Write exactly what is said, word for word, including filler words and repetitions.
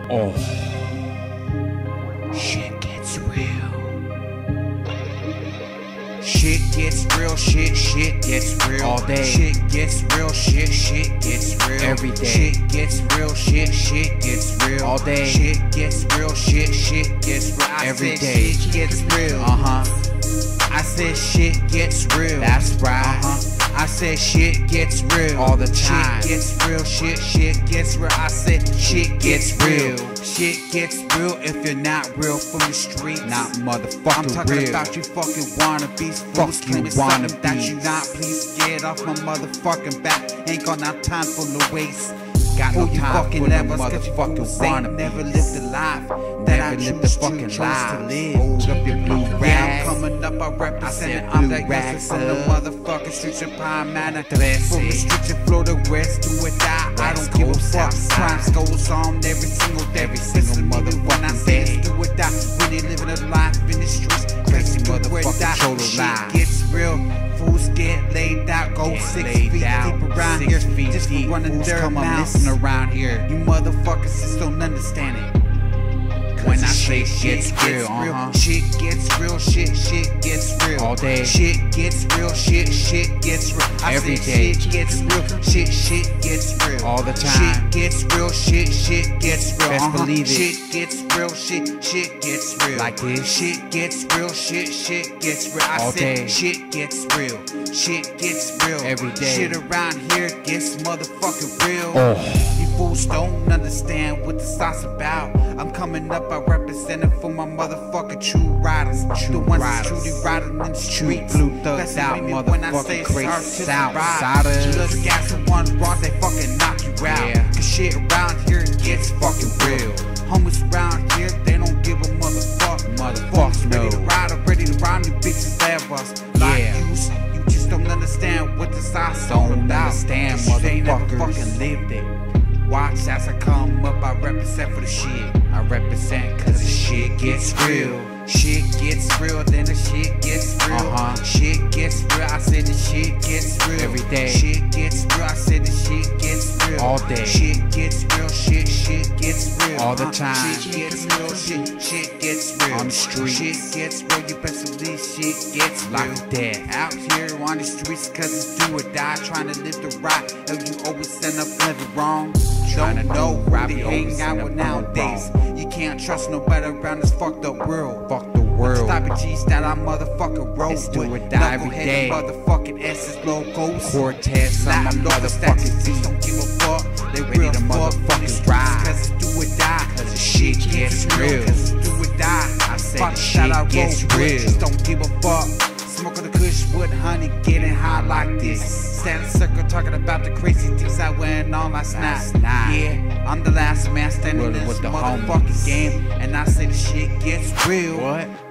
Oh, shit gets real. Shit gets real, shit, shit gets real. All day. Shit gets real, shit, shit gets real. Every day. Shit gets real, shit, shit gets real. All day. Shit gets real, shit, shit gets real. I Every day. Shit gets real. Uh huh. I said shit gets real. That's right. Uh huh. I said shit gets real all the time. Shit gets real, shit, shit gets real. I said shit gets real. Shit gets real if you're not real from the street. Not motherfucking I'm talking real. About you fucking wannabes. Fuck you wannabes. That you not, please get off my motherfucking back. Ain't got no time for the waste. Got no time for the motherfucking wannabes. Never lived a life that I lived the fucking life to live. Hold up your blue rags. I'm coming up, I represent it. I'm that youngster from the motherfucking streets of Pine Manor. From the streets of Florida, West to it die. I don't give a fuck. Crimes goes on every single day. Every single motherfucking when I say it's do or die. Really living a life in the streets. Crazy motherfucking shoulder line. Shit gets real. Fools get laid out, go six feet deep around here. Just for running dirt come up listen around here. You motherfuckers just don't understand it. When I say shit gets real, uh-huh. Shit gets real, shit, shit gets real. All day. Shit gets real, shit, shit gets real. I Every day. Shit gets real, shit, shit gets real. All the time. Shit gets real, shit, shit gets real. Best uh-huh. believe it. Shit gets real, shit, shit gets real. Like this. Shit gets real, shit, shit gets real. I All said day. Shit gets real, shit gets real. Every day. Shit around here gets motherfucking real. Oh. You fools don't understand what the sauce about. I'm coming up, I represent it for my motherfucking true riders. True the ones that's truly riding in the streets. Blue thugs out, motherfucking crazy outsiders. Look at the one rock, they fucking knock you out. Yeah. Cause shit around here gets fucking real. Homies around here, they don't give a motherfuck. Motherfuckers no. Ready to ride or ready to ride, you bitches have us. Like yeah. you, you just don't understand what the sauce all about. Don't understand, motherfuckers. They never fucking lived it. Watch as I come up, I represent for the shit. I represent cause the shit gets real. Shit gets real, then the shit gets real. Uh-huh. Shit gets real, I said the shit gets real. Every day. Shit gets real, I said the shit gets real. All day. Shit gets real, shit, shit gets real. All the time. Uh, shit gets real, shit, shit gets real. On the street. Shit gets real, you best believe shit gets real. Like that. Out here on the streets cause it's do or die. Trying to live the right, and you always end up living wrong. Don't know who they hang out with nowadays. You can't trust nobody around this fucked up world. Fuck the world. Stop it, G's that I motherfucking roll with. Do it die every day. Motherfucking S's logos. Cortez on my motherfucking feet. Don't give a fuck. They ready to motherfucking ride. Cause it's do or die. Cause the shit gets real. Cause it's do or die. I said the shit gets real. Just don't give a fuck. Smoking the kush with honey, getting high like this. Standing circle talking about the crazy things I went on last night. Yeah, I'm the last man standing in this motherfucking game, and I say the shit gets real. What?